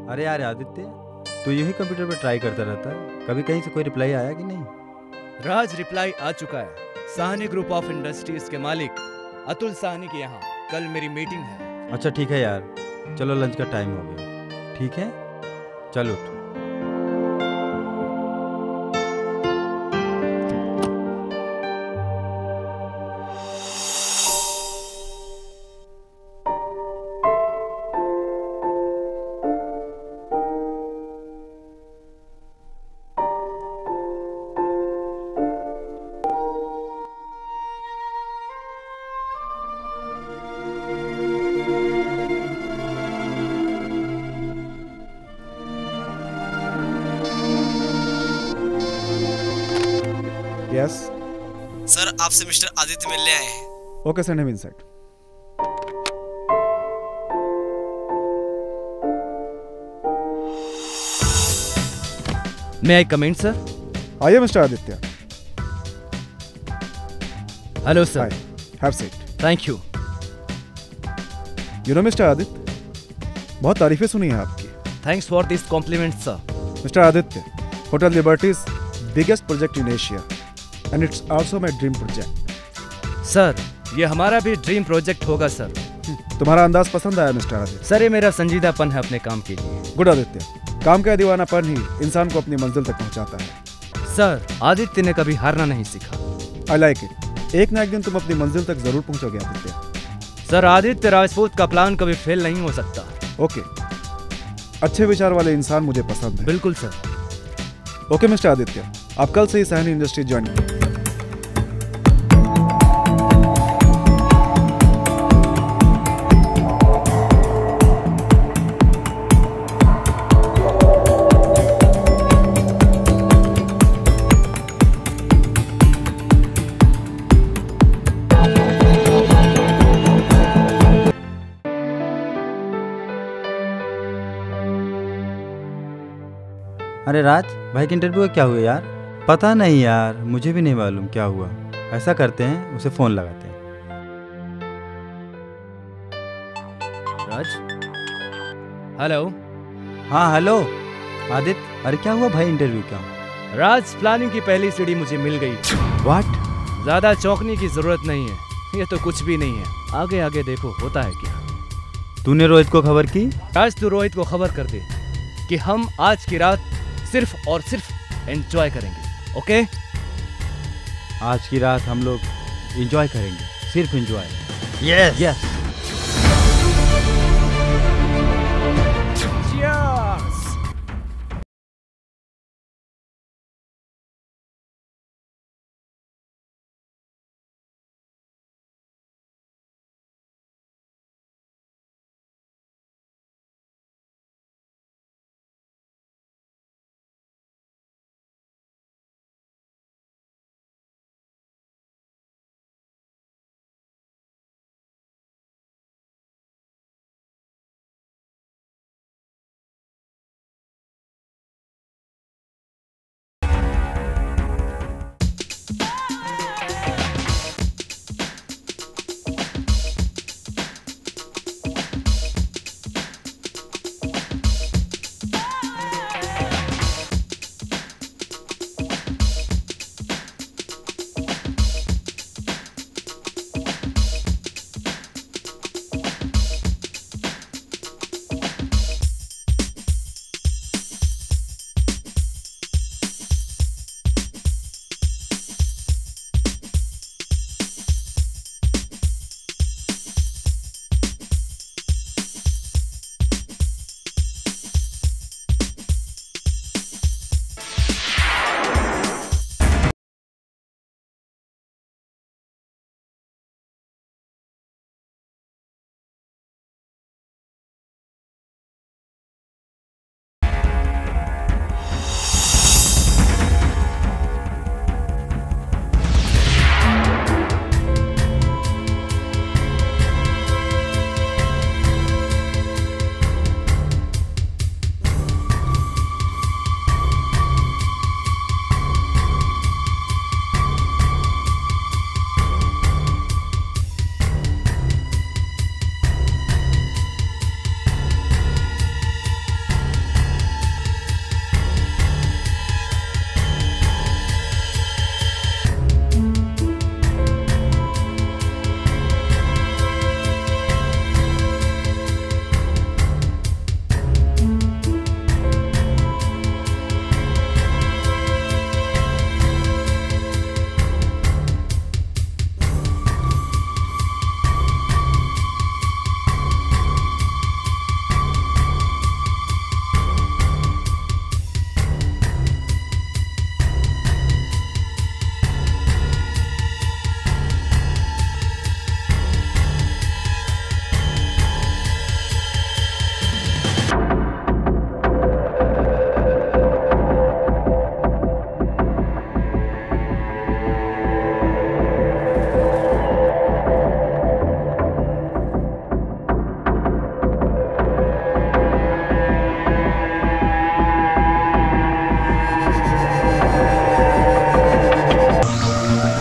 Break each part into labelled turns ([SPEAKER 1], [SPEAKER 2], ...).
[SPEAKER 1] अरे यार आदित्य, तू यूं ही कंप्यूटर पे ट्राई करता रहता है, कभी कहीं से कोई रिप्लाई आया कि नहीं?
[SPEAKER 2] राज, रिप्लाई आ चुका है। साहनी ग्रुप ऑफ इंडस्ट्रीज के मालिक अतुल साहनी के यहाँ कल मेरी मीटिंग है।
[SPEAKER 1] अच्छा ठीक है यार, चलो लंच का टाइम हो गया। ठीक है, चल उठ।
[SPEAKER 3] यस।
[SPEAKER 4] सर, आपसे मिस्टर आदित्य मिलने आए हैं।
[SPEAKER 3] Okay, send him inside.
[SPEAKER 2] May I come in sir?
[SPEAKER 3] आइए mister Aditya.
[SPEAKER 2] Hello
[SPEAKER 3] hi,
[SPEAKER 2] sir.
[SPEAKER 3] Have seat.
[SPEAKER 2] Thank you.
[SPEAKER 3] You know mister Aditya, बहुत तारीफें सुनी हैं आपकी।
[SPEAKER 2] Thanks for this compliment sir.
[SPEAKER 3] Mister Aditya, hotel liberty is biggest project in Asia and it's also my dream project.
[SPEAKER 2] Sir, ये हमारा भी dream project होगा sir.
[SPEAKER 3] तुम्हारा अंदाज पसंद आया मिस्टर आदित्य।
[SPEAKER 2] सर, ये मेरा संजीदापन है अपने काम के लिए।
[SPEAKER 3] गुड आदित्य, काम का दीवानापन ही इंसान को अपनी मंजिल तक पहुंचाता है।
[SPEAKER 2] सर, आदित्य ने कभी हारना नहीं सीखा।
[SPEAKER 3] I like it. एक ना एक दिन तुम अपनी मंजिल तक जरूर पहुंचोगे आदित्य।
[SPEAKER 2] सर, आदित्य राजपूत का प्लान कभी फेल नहीं हो सकता।
[SPEAKER 3] ओके, अच्छे विचार वाले इंसान मुझे पसंद है।
[SPEAKER 2] बिल्कुल सर।
[SPEAKER 3] ओके मिस्टर आदित्य, आप कल से ही साहनी इंडस्ट्री ज्वाइन करें।
[SPEAKER 1] अरे राज भाई के इंटरव्यू का क्या हुआ यार? पता नहीं यार, मुझे भी नहीं मालूम क्या हुआ। ऐसा करते हैं, उसे फोन लगाते हैं।
[SPEAKER 2] राज, हेलो।
[SPEAKER 1] हाँ हेलो आदित्य, अरे क्या हुआ भाई इंटरव्यू क्या?
[SPEAKER 2] राज, प्लानिंग की पहली सीढ़ी मुझे मिल गई।
[SPEAKER 1] व्हाट?
[SPEAKER 2] ज्यादा चौंकने की जरूरत नहीं है, ये तो कुछ भी नहीं है। आगे आगे देखो होता है क्या।
[SPEAKER 1] तूने रोहित को खबर की?
[SPEAKER 2] राज, तू रोहित को खबर कर दे कि हम आज की रात सिर्फ और सिर्फ एंजॉय करेंगे। ओके?
[SPEAKER 1] आज की रात हम लोग एंजॉय करेंगे, सिर्फ एंजॉय।
[SPEAKER 2] Yes yes.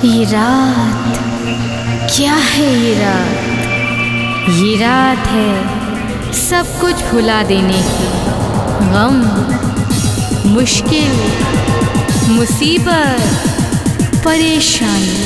[SPEAKER 5] ये रात क्या है? ये रात है सब कुछ भुला देने की। गम, मुश्किल, मुसीबत, परेशानी।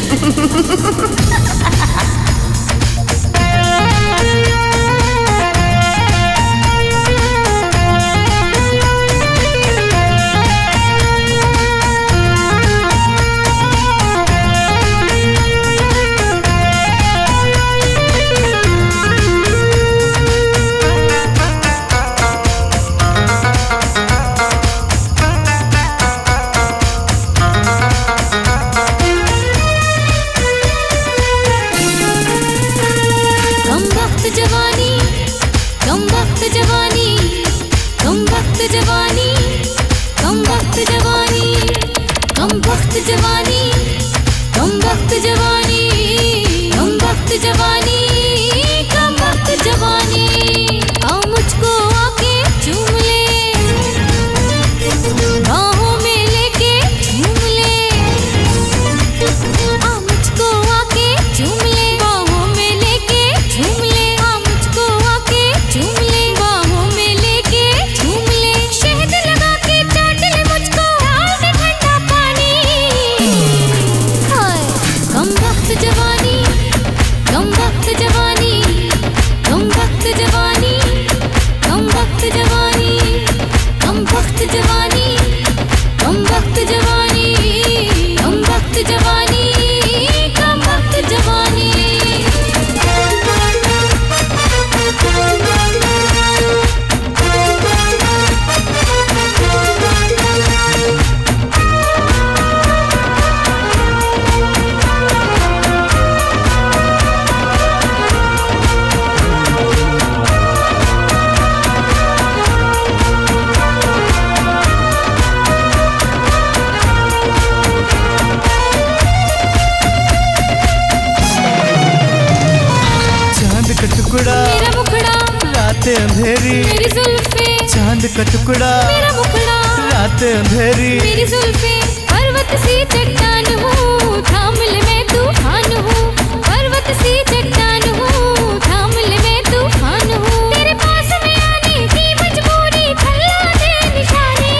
[SPEAKER 6] अंधेरी मेरी जुल्फे, चांद का टुकड़ा मेरा मुखड़ा, रात अंधेरी मेरी जुल्फे, पर्वत सी चट्टान हूँ, थाम ले मैं तूफान हूँ, पर्वत सी चट्टान हूँ, थाम ले मैं तूफान हूँ, तेरे पास में आने की मजबूरी थल्ला दे निशानी।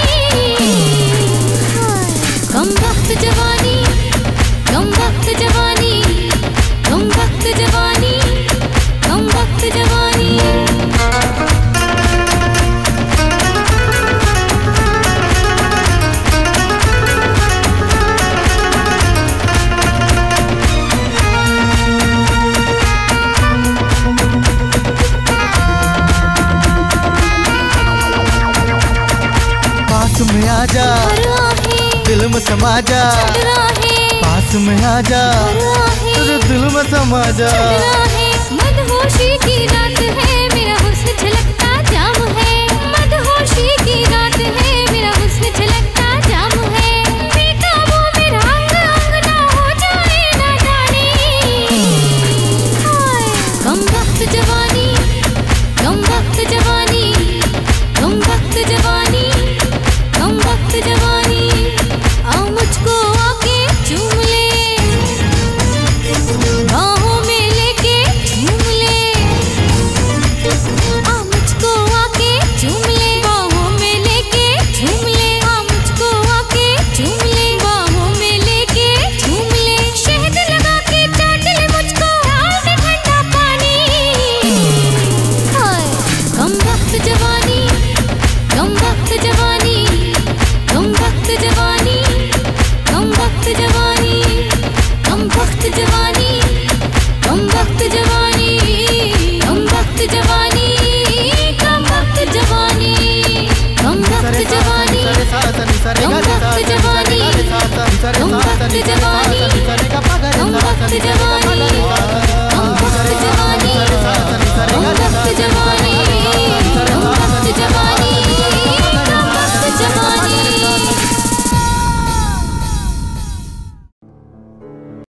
[SPEAKER 6] कम वक्त जवानी, कम वक्त जवानी, कम वक्त जवानी, कम वक्त जवानी। में आजा, दिल में समा जा, पास में आजा, तेरे दिल में समा जा। मदहोशी की रात है।